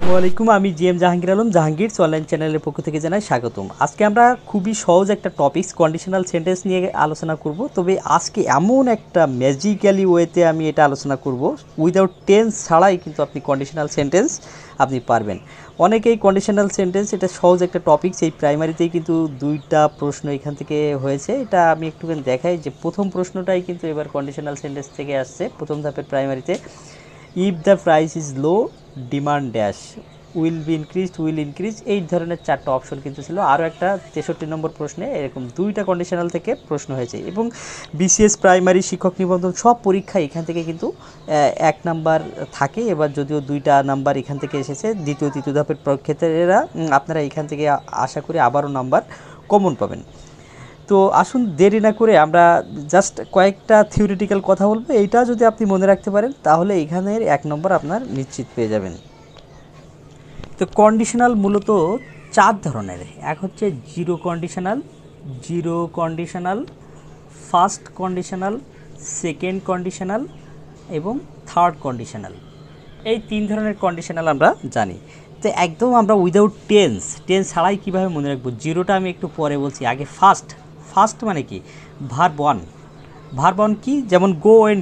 ওয়ালাইকুম, আমি GM Jahangir Alam, Jahangir online চ্যানেলের পক্ষ থেকে জানাই স্বাগতম। আজকে আমরা খুবই সহজ একটা টপিকস কন্ডিশনাল সেন্টেন্স নিয়ে আলোচনা করব। তবে আজকে এমন একটা ম্যাজিক্যালি ওয়েতে আমি এটা আলোচনা করব, উইদাউট টেন্স ছাড়াই কিন্তু আপনি কন্ডিশনাল সেন্টেন্স আপনি পারবেন। অনেকেই কন্ডিশনাল সেন্টেন্স এটা সহজ একটা টপিকস, এই প্রাইমারিতেই কিন্তু দুইটা প্রশ্ন এখান থেকে হয়েছে। এটা আমি একটুখানি দেখাই যে প্রথম প্রশ্নটাই কিন্তু এবার কন্ডিশনাল সেন্টেন্স থেকে আসছে প্রথম ধাপের প্রাইমারিতে। If the price is low demand dash will be increased will increase, এই ধরনের চারটা অপশন কিন্তু ছিল। আরও একটা 63 নম্বর প্রশ্নে এরকম দুইটা কন্ডিশনাল থেকে প্রশ্ন হয়েছে। এবং বিসিএস প্রাইমারি শিক্ষক নিবন্ধন সব পরীক্ষা এখান থেকে কিন্তু 1 নাম্বার থাকে। এবার যদিও 2টা নাম্বার এখান থেকে এসেছে, দ্বিতীয় তৃতীয় ধাপের পরীক্ষার্থীরা আপনারা এখান থেকে আশা করি আবারও নাম্বার কমন পাবেন। তো আসুন দেরি না করে আমরা জাস্ট কয়েকটা থিওরিটিক্যাল কথা বলবো। এইটা যদি আপনি মনে রাখতে পারেন তাহলে এখানের 1 নম্বর আপনার নিশ্চিত পেয়ে যাবেন। তো কন্ডিশনাল মূলত 4 ধরনের। এক হচ্ছে zero conditional, first conditional, second conditional এবং থার্ড কন্ডিশনাল। এই 3 ধরনের কন্ডিশনাল আমরা জানি। তো একদম আমরা উইদাউট টেন্স ছাড়াই কীভাবে মনে রাখবো, জিরোটা আমি একটু পরে বলছি। আগে ফার্স্ট মানে কি, ভার্ব ওয়ান কি, যেমন গো ওয়েন্ট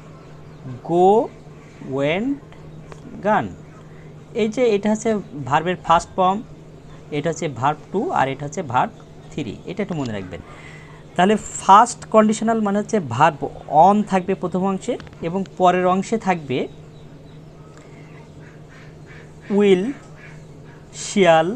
গান। এই যে এটা হচ্ছে ভার্বের ফার্স্ট ফর্ম, এটা হচ্ছে ভার্ব 2 আর এটা হচ্ছে ভার্ব 3, এটা একটু মনে রাখবেন। তাহলে ফার্স্ট কন্ডিশনাল মানে হচ্ছে ভার্ব অন থাকবে প্রথম অংশে এবং পরের অংশে থাকবে will, shall,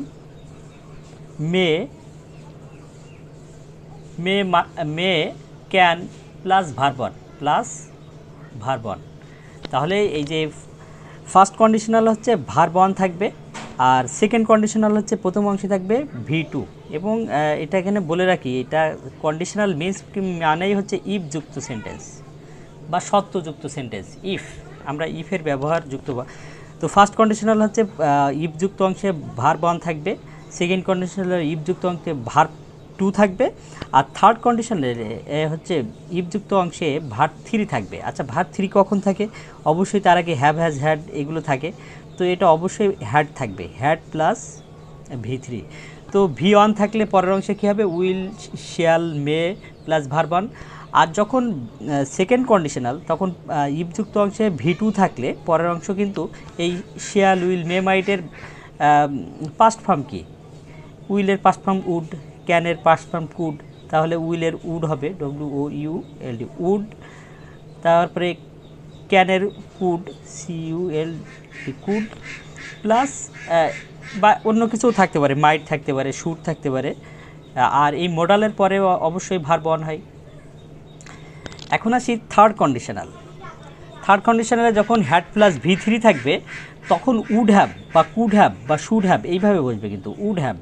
may, can plus verb one. তাহলে এই যে ফার্স্ট কন্ডিশনাল হচ্ছে ভার্ব অন থাকবে, আর সেকেন্ড কন্ডিশনাল হচ্ছে প্রথম অংশে থাকবে V2। এবং এটা এখানে বলে রাখি, এটা কন্ডিশনাল মিনস মানেই হচ্ছে ইফ যুক্ত সেন্টেন্স বা সত্যযুক্ত সেন্টেন্স। আমরা ইফের ব্যবহার যুক্ত। তো ফার্স্ট কন্ডিশনাল হচ্ছে ইফ যুক্ত অংশে ভার্ব অন থাকবে, সেকেন্ড কন্ডিশনাল ইফ যুক্ত অংশে ভার্ব 2 থাকবে, আর থার্ড কন্ডিশনাল হচ্ছে ইফ যুক্ত অংশে ভার্ব 3 থাকবে। আচ্ছা, ভার্ব 3 কখন থাকে? অবশ্যই তার আগে হ্যাভ, হ্যাজ, হ্যাড এগুলো থাকে। তো এটা অবশ্যই হ্যাড থাকবে, হ্যাড প্লাস V3। তো V1 থাকলে পরের অংশে কী হবে, will, shall, may plus verb one. আর যখন সেকেন্ড কন্ডিশনাল তখন ইফযুক্ত অংশে V2 থাকলে পরের অংশ কিন্তু এই শ্যাল, উইল, মে, মাইটের পাস্ট ফর্ম কি, উইলের পাস্ট ফর্ম উড, ক্যানের পাস্ট ফর্ম কুড, তাহলে উইলের উড হবে WOULD উড। তারপরে ক্যানের কুড CULD কুড প্লাস বা অন্য কিছুও থাকতে পারে, মাইট থাকতে পারে, শুড থাকতে পারে। আর এই মডালের পরে অবশ্যই ভার্ব অন হয়। এখন আসি থার্ড কন্ডিশনালে যখন হ্যাড প্লাস V3 থাকবে তখন উড হ্যাভ বা কুড হ্যাভ বা শুড হ্যাভ এইভাবে বসবে। কিন্তু would have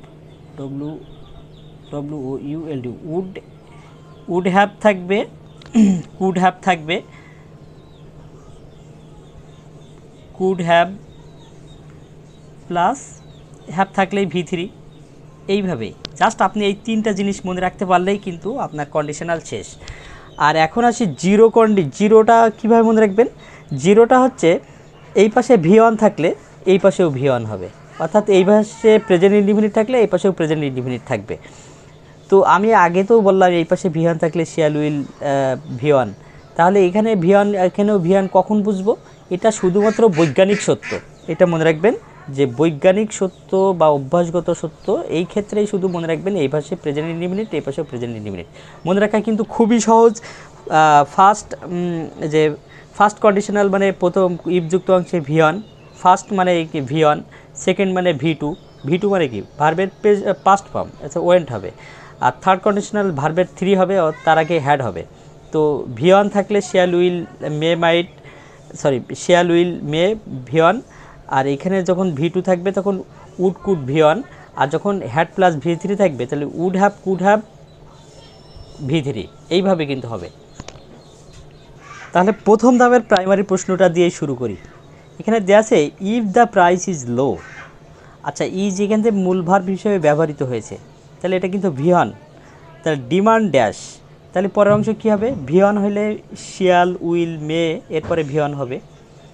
WOULD would have থাকবে, কুড হ্যাভ প্লাস হ্যাভ থাকলেই V3। এইভাবে জাস্ট আপনি এই 3টা জিনিস মনে রাখতে পারলেই কিন্তু আপনার কন্ডিশনাল শেষ। আর এখন আসি জিরোটা কীভাবে মনে রাখবেন। জিরোটা হচ্ছে এই পাশে V1 থাকলে এই পাশেও V1 হবে, অর্থাৎ এই পাশে প্রেজেন্ট ইনডিফিনিট থাকলে এই পাশেও প্রেজেন্ট ইনডিফিনিট থাকবে। তো আমি আগে তো বললাম এই পাশে V1 থাকলে শ্যাল, উইল, V1, তাহলে এখানে V1 এখানেও V1 কখন বুঝবো? এটা শুধুমাত্র বৈজ্ঞানিক সত্য, এটা মনে রাখবেন যে বৈজ্ঞানিক সত্য বা অভ্যাসগত সত্য এই ক্ষেত্রেই শুধু মনে রাখবেন এই পাশে প্রেজেন্ট ইনডিফিনিট, এই পাশেও প্রেজেন্ট ইনডিফিনিট। মনে রাখা কিন্তু খুবই সহজ। ফার্স্ট কন্ডিশনাল মানে প্রথম ইফযুক্ত অংশে V1, ফার্স্ট মানে কি V1, সেকেন্ড মানে V2 মানে কি ভার্বের পাস্ট ফর্ম, আচ্ছা ওয়েন্ট হবে। আর থার্ড কন্ডিশনাল ভার্বের 3 হবে, তার আগে হ্যাড হবে। তো V1 থাকলে শ্যাল, উইল, মে, V1। আর এখানে যখন V2 থাকবে তখন উড, কুড, V1। আর যখন হ্যাড প্লাস V3 থাকবে তাহলে would have, could have, V3। এইভাবে কিন্তু হবে। তাহলে প্রথম ধাপের প্রাইমারি প্রশ্নটা দিয়ে শুরু করি। এখানে দেওয়া আছে if the price is low. আচ্ছা, ইজ এখান থেকে মূল ভার্ব হিসেবে ব্যবহৃত হয়েছে, তাহলে এটা কিন্তু V1। তাহলে ডিমান্ড ড্যাশ, তাহলে পরের অংশ কী হবে, V1 হলে শিয়াল, উইল, মে, এরপরে V1 হবে।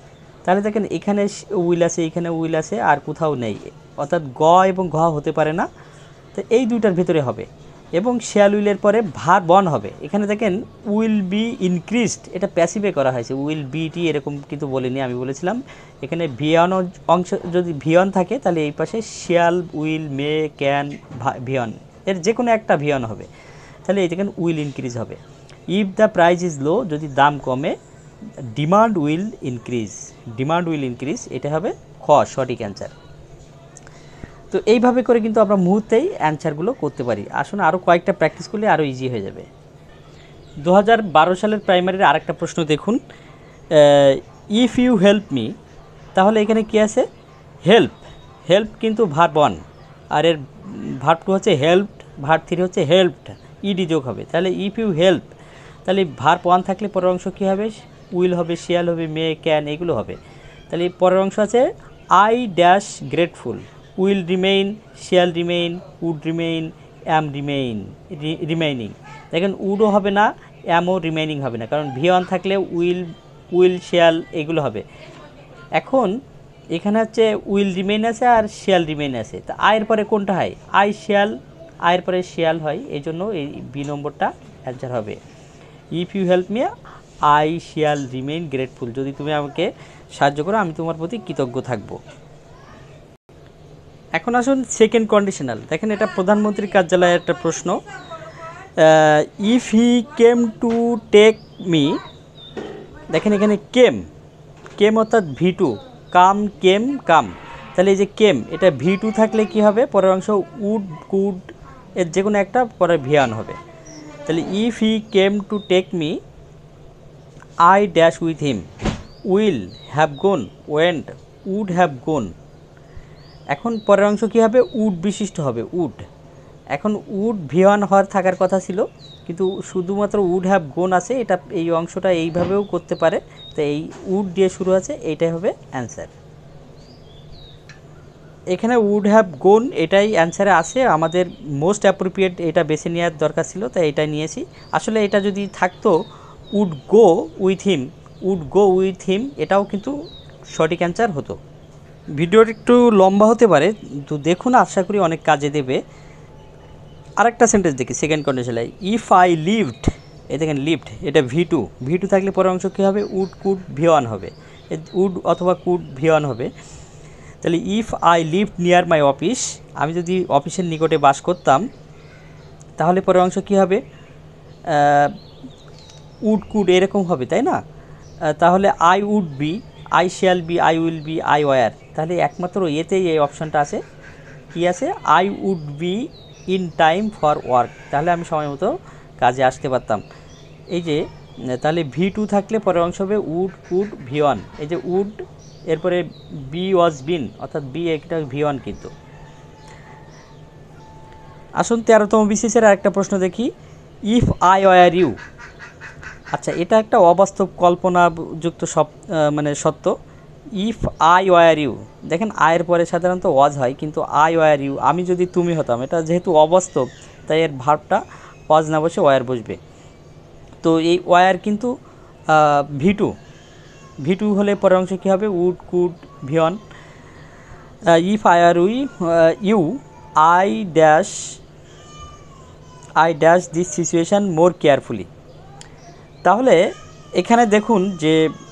তাহলে দেখেন এখানে উইল আছে, এখানে উইল আছে, আর কোথাও নেই, অর্থাৎ গ এবং ঘ হতে পারে না। তো এই দুইটার ভিতরে হবে। এবং শ্যাল উইলের পরে ভার্ব অন হবে। এখানে দেখেন উইল বি ইনক্রিজড, এটা প্যাসিভে করা হয়েছে, উইল বিটি এরকম কিন্তু বলিনি, আমি বলেছিলাম এখানে ভিয়ন অংশ যদি ভিয়ন থাকে তাহলে এই পাশে shall, will, may, can, V one, এর যে কোনো একটা ভিয়ন হবে। তাহলে এই দেখেন উইল ইনক্রিজ হবে। If the price is low, যদি দাম কমে, demand will increase, demand will increase, এটা হবে খ সঠিক অ্যান্সার। তো এইভাবে করে কিন্তু আমরা মুহূর্তেই অ্যান্সারগুলো করতে পারি। আসলে আরও কয়েকটা প্র্যাকটিস করলে আরও ইজি হয়ে যাবে। 2012 সালের প্রাইমারির আরেকটা প্রশ্ন দেখুন, ইফ ইউ হেল্প মি, তাহলে এখানে কী আছে, হেল্প, হেল্প কিন্তু ভার্ব অন, আর এর ভার্ব টু হচ্ছে হেল্পড, ভার্ব থ্রি হচ্ছে হেল্পড, ইডি যোগ হবে। তাহলে ইফ ইউ হেল্প, তাহলে ভার্ব ওয়ান থাকলে পরের অংশ কী হবে, উইল হবে, শিয়াল হবে, মে, ক্যান, এগুলো হবে। তাহলে পরের অংশ আছে I dash grateful, will remain, shall remain, would remain, am remain, remaining. দেখেন উডও হবে না, অ্যামও রিমেইনিং হবে না, কারণ ভি অন থাকলে উইল শিয়াল এগুলো হবে। এখন এখানে হচ্ছে উইল রিমেইন আছে আর শিয়াল রিমেইন আছে, তা আয়ের পরে কোনটা হয়, আই শিয়াল, আয়ের পরে শিয়াল হয়, এই জন্য এই বি নম্বরটা অ্যান্সার হবে। If you help me I shall remain grateful, যদি তুমি আমাকে সাহায্য করো আমি তোমার প্রতি কৃতজ্ঞ থাকব। এখন আসুন সেকেন্ড কন্ডিশনাল। দেখেন এটা প্রধানমন্ত্রীর কার্যালয়ের একটা প্রশ্ন। If he came to take me, দেখেন এখানে কেম, কেম অর্থাৎ ভি টু, কাম, কেম, কাম। তাহলে এই যে কেম, এটা ভি টু থাকলে কি হবে, পরের অংশ উড, কুড, এর যে কোনো একটা পরে ভিয়ান হবে। তাহলে if he came to take me I dash with him, will have gone, went, would have gone. এখন পরের অংশ কী হবে, উড বিশিষ্ট হবে, উড। এখন উড ভিওয়ান হওয়ার থাকার কথা ছিল, কিন্তু শুধুমাত্র উড হ্যাভ গোন আছে, এটা এই অংশটা এইভাবেও করতে পারে। তো এই উড দিয়ে শুরু আছে, এইটাই হবে অ্যান্সার। এখানে উড হ্যাভ গোন এটাই অ্যান্সারে আসে, আমাদের মোস্ট অ্যাপ্রোপ্রিয়েট এটা বেছে নেওয়ার দরকার ছিল, তাই এটাই নিয়েছি। আসলে এটা যদি থাকতো would go with him, would go with him, এটাও কিন্তু সঠিক অ্যান্সার হতো। ভিডিওটা একটু লম্বা হতে পারে, তো দেখুন, আশা করি অনেক কাজে দেবে। আরেকটা সেন্টেন্স দেখি সেকেন্ড কন্ডিশনে, ইফ আই লিভড, এই দেখেন লিভড, এটা ভি টু, ভি টু থাকলে পরের অংশ কী হবে, উড, কুড, ভিওয়ান হবে, উড অথবা কুড ভিওয়ান হবে। তাহলে if I lived near my office, আমি যদি অফিসের নিকটে বাস করতাম, তাহলে পরের অংশ কী হবে, উড, কুড এরকম হবে, তাই না? তাহলে I would be, I shall be, I will be, I were, তাহলে একমাত্র এতেই এই অপশানটা আছে, কি আছে, I would be in time for work, তাহলে আমি সময় মতো কাজে আসতে পারতাম। এই যে তাহলে ভি টু থাকলে পরের অংশ হবে উড, কুড, ভি ওয়ান, এই যে উড, এরপরে বি ওয়াজ বিন, অর্থাৎ বি একটা ভি ওয়ান কিন্তু। আসুন 13তম বিসিএসের আরেকটা প্রশ্ন দেখি, ইফ আই ওয়ার ইউ। আচ্ছা, এটা একটা অবাস্তব কল্পনাযুক্ত মানে সত্য। ইফ আই ওয়ার ইউ, দেখেন আয়ের পরে সাধারণত ওয়াজ হয়, কিন্তু আই ওয়ার ইউ, আমি যদি তুমি হতাম, এটা যেহেতু অবাস্তব তাই এর ভার্বটা ওয়াজ না বসে ওয়ার বসবে। তো এই ওয়ার কিন্তু ভি টু, ভি টু হলে পরের অংশ কী হবে, would, could, V one. If I are you I dash this situation more carefully. তাহলে এখানে দেখুন যে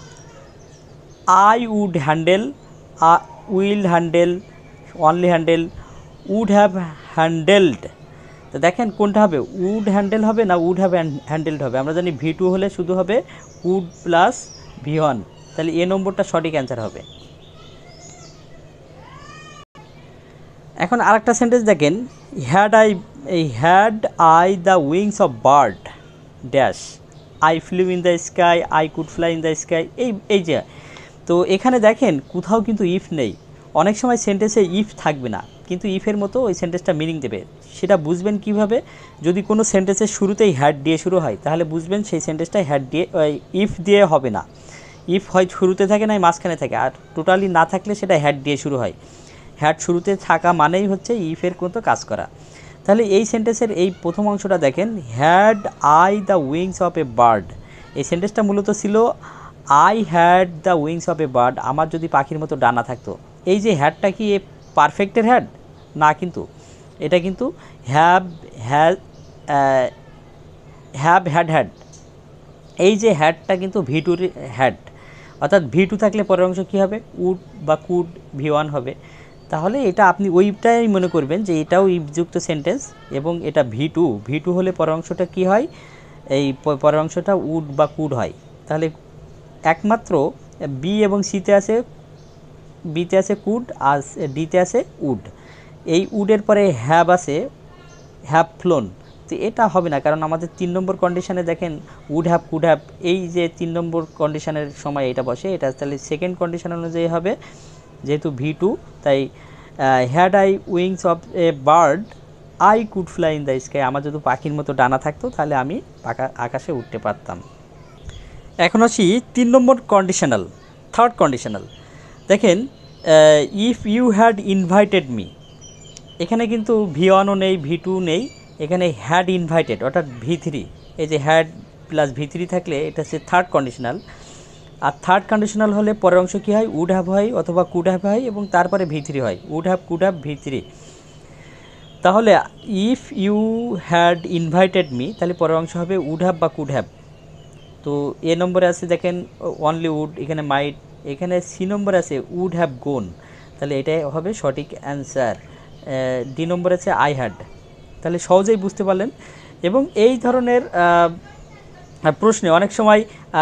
I would handle, will handle, only handle, would have handled. তো দেখেন কোনটা হবে, উড হ্যান্ডেল হবে না উড হ্যাভ হ্যান্ডেলড হবে? আমরা জানি ভি টু হলে শুধু হবে উড প্লাস ভি ওয়ান, তাহলে এ নম্বরটা সঠিক অ্যান্সার হবে। এখন আরেকটা সেন্টেন্স দেখেন, had I the wings of bird dash, I flew in the sky, I could fly in the sky, এই যে। তো এখানে দেখেন কোথাও কিন্তু ইফ নেই। অনেক সময় সেন্টেন্সে ইফ থাকবে না, কিন্তু ইফের মতো ওই সেন্টেন্সটা মিনিং দেবে। সেটা বুঝবেন কিভাবে, যদি কোনো সেন্টেন্সের শুরুতেই হ্যাড দিয়ে শুরু হয়, তাহলে বুঝবেন সেই সেন্টেন্সটা হ্যাড দিয়ে, ইফ দিয়ে হবে না। ইফ হয় শুরুতে থাকে, না মাঝখানে থাকে, আর টোটালি না থাকলে সেটা হ্যাড দিয়ে শুরু হয়। হ্যাড শুরুতে থাকা মানেই হচ্ছে ইফের মতো কাজ করা। তাহলে এই সেন্টেন্সের এই প্রথম অংশটা দেখেন, had I the wings of a bird, এই সেন্টেন্সটা মূলত ছিল I had the wings of a bird, আমার যদি পাখির মতো ডানা থাকতো। এই যে হ্যাডটা কি এ পারফেক্টের হ্যাড না, কিন্তু এটা কিন্তু have has have had had, এই যে হ্যাডটা কিন্তু ভি টুর হ্যাড, অর্থাৎ ভি টু থাকলে পরের অংশ কী হবে, উড বা কুড ভি ওয়ান হবে। তাহলে এটা আপনি ওইটাই মনে করবেন যে এটাও ইফযুক্ত সেন্টেন্স এবং এটা ভি টু হলে পরের অংশটা কী হয়, এই পরের অংশটা উড বা কুড হয়। তাহলে একমাত্র বি এবং সিতে আছে, বিতে আছে কুড আর ডিতে আছে উড। এই উডের পরে হ্যাভ আছে, হ্যাভ ফ্লোন, তো এটা হবে না, কারণ আমাদের 3 নম্বর কন্ডিশনে দেখেন উড হ্যাভ কুড হ্যাভ, এই যে 3 নম্বর কন্ডিশনের সময় এটা বসে, এটা তাহলে সেকেন্ড কন্ডিশন অনুযায়ী হবে, যেহেতু ভি টু, তাই had I wings of a bird I could fly in the sky, আমার যদি পাখির মতো ডানা থাকতো তাহলে আমি আকাশে উঠতে পারতাম। এখন আসি 3 নম্বর কন্ডিশনাল, থার্ড কন্ডিশনাল। দেখেন if you had invited me, এখানে কিন্তু ভি ওয়ানও নেই, ভি টু নেই, এখানে হ্যাড ইনভাইটেড অর্থাৎ ভি থ্রি, এই যে হ্যাড প্লাস ভি থ্রি থাকলে এটা হচ্ছে থার্ড কন্ডিশনাল। আর থার্ড কন্ডিশনাল হলে পরের অংশ কী হয়, উড হ্যাভ হয় অথবা কুড হ্যাভ হয় এবং তারপরে ভি থ্রি হয়, would have could have V three. তাহলে if you had invited me, তাহলে পরের অংশ হবে উড হ্যাভ বা কুড হ্যাভ। তো এ নম্বরে আছে দেখেন অনলি উড, এখানে মাইট, এখানে সি নম্বরে আছে উড হ্যাভ গোন, তাহলে এটাই হবে সঠিক অ্যান্সার। ডি নম্বর আছে আই হ্যাড, তাহলে সহজেই বুঝতে পারলেন। এবং এই ধরনের প্রশ্নে অনেক সময়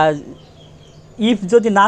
ইফ যদি না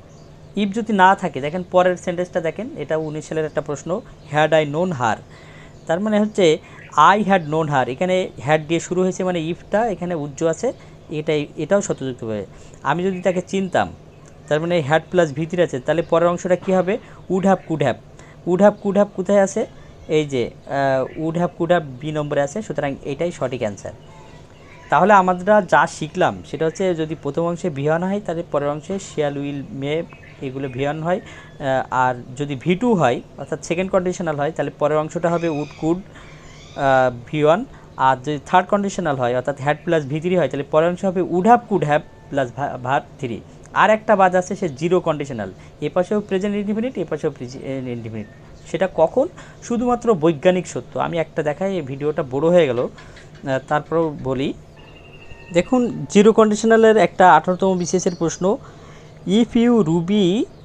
থাকে, দেখেন পরের সেন্টেন্সটা দেখেন, এটা 19 সালের একটা প্রশ্ন, হ্যাড আই নোন হার, তার মানে হচ্ছে আই হ্যাড নোন হার, এখানে হ্যাড দিয়ে শুরু হয়েছে মানে ইফটা এখানে উজ্জ্ব আছে, এটাও সত্যযুক্ত হবে। আমি যদি তাকে চিনতাম, তার মানে হ্যাড প্লাস ভিতরে আছে, তাহলে পরের অংশটা কী হবে, would have could have. Would have could have কোথায় আছে, এই যে would have could have B নম্বরে আছে, সুতরাং এটাই সঠিক অ্যান্সার। তাহলে আমরা যা শিখলাম সেটা হচ্ছে যদি প্রথম অংশে ভিওয়ান হয় তাহলে পরের অংশে শিয়াল উইল মে এগুলো ভিওয়ান হয়, আর যদি ভি টু হয় অর্থাৎ সেকেন্ড কন্ডিশনাল হয় তাহলে পরের অংশটা হবে উড কুড ভিওয়ান, আর যদি থার্ড কন্ডিশনাল হয় অর্থাৎ হ্যাড প্লাস ভি থ্রি হয় তাহলে পরের অংশ হবে would have could have plus verb three. আর একটা বাদ আছে সে জিরো কন্ডিশনাল, এ পাশেও প্রেজেন্ট ইনডিফিনিট এ পাশেও ইনডিফিনিট, সেটা কখন, শুধুমাত্র বৈজ্ঞানিক সত্য। আমি একটা দেখাই, এই ভিডিওটা বড় হয়ে গেল, তারপরেও বলি। দেখুন জিরো কন্ডিশনালের একটা 18তম বিসিএসের প্রশ্ন, if you ruby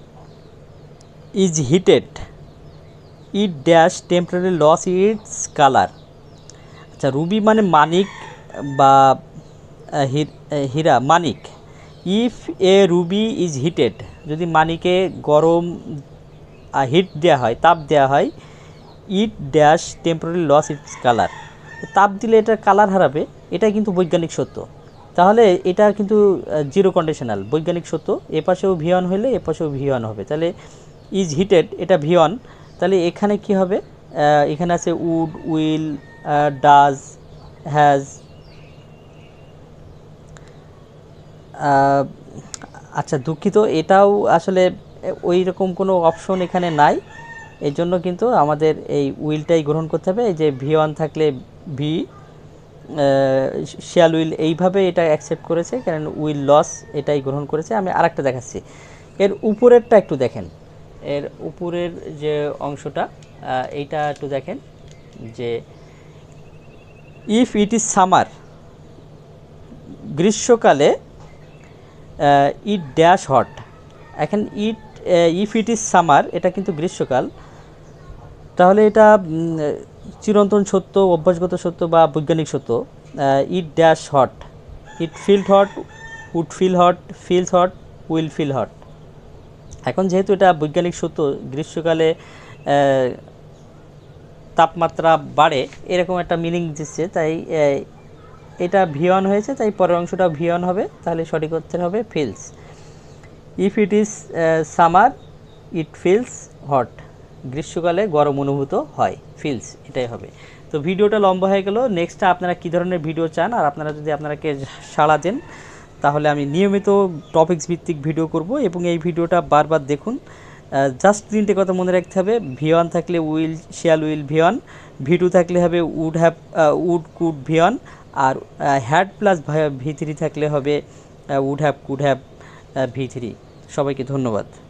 is heated it dash temporary loss its colour. আচ্ছা, রুবি মানে মানিক বা হীরা, মানিক। If a ruby is heated, যদি মানিকে গরম হিট দেওয়া হয়, তাপ দেওয়া হয়, it dash temporary loss its colour, তাপ দিলে এটা কালার হারাবে, এটাই কিন্তু বৈজ্ঞানিক সত্য। তাহলে এটা কিন্তু জিরো কন্ডিশনাল, বৈজ্ঞানিক সত্য, এ পাশেও ভিওয়ান হলে এ পাশেও ভিওয়ান হবে, তাহলে ইজ হিটেড এটা ভিওয়ান, তাহলে এখানে কি হবে, এখানে আছে উড, উইল, ডাজ, হ্যাজ। আচ্ছা দুঃখিত, এটাও আসলে ওই রকম কোনো অপশন এখানে নাই, এই জন্য কিন্তু আমাদের এই উইলটাই গ্রহণ করতে হবে। এই যে ভি ওয়ান থাকলে ভি, শ্যাল উইল এইভাবে এটা অ্যাকসেপ্ট করেছে, কারণ উইল লস এটাই গ্রহণ করেছে। আমি আরেকটা দেখাচ্ছি, এর উপরেরটা একটু দেখেন, এর উপরের যে অংশটা এইটা একটু দেখেন, যে ইফ ইট ইজ সামার, গ্রীষ্মকালে ইট ড্যাশ হট, এখন ইফ ইট ইজ সামার এটা কিন্তু গ্রীষ্মকাল, তাহলে এটা চিরন্তন সত্য, অভ্যাসগত সত্য বা বৈজ্ঞানিক সত্য। It dash hot, it field hot, would feel hot, feels hot, will feel hot. এখন যেহেতু এটা বৈজ্ঞানিক সত্য, গ্রীষ্মকালে তাপমাত্রা বাড়ে এরকম একটা মিনিং দিচ্ছে, তাই এটা ভিওয়ান হয়েছে, তাই পরের অংশটা ভিওয়ান হবে, তাহলে সঠিক উত্তর হবে feels. If it is summer it feels hot, গ্রীষ্মকালে গরম অনুভূত হয়, ফিলস, এটাই হবে। তো ভিডিওটা লম্বা হয়ে গেল, নেক্সটটা আপনারা কী ধরনের ভিডিও চান, আর আপনারা যদি আপনাকে সাড়া দেন তাহলে আমি নিয়মিত টপিকস ভিত্তিক ভিডিও করব, এবং এই ভিডিওটা বারবার দেখুন। জাস্ট 3টে কথা মনে রাখতে হবে, ভিওয়ান থাকলে will shall will V one, V two থাকলে হবে would have would could V one, আর হ্যাড প্লাস ভি থ্রি থাকলে হবে would have could have V three. সবাইকে ধন্যবাদ।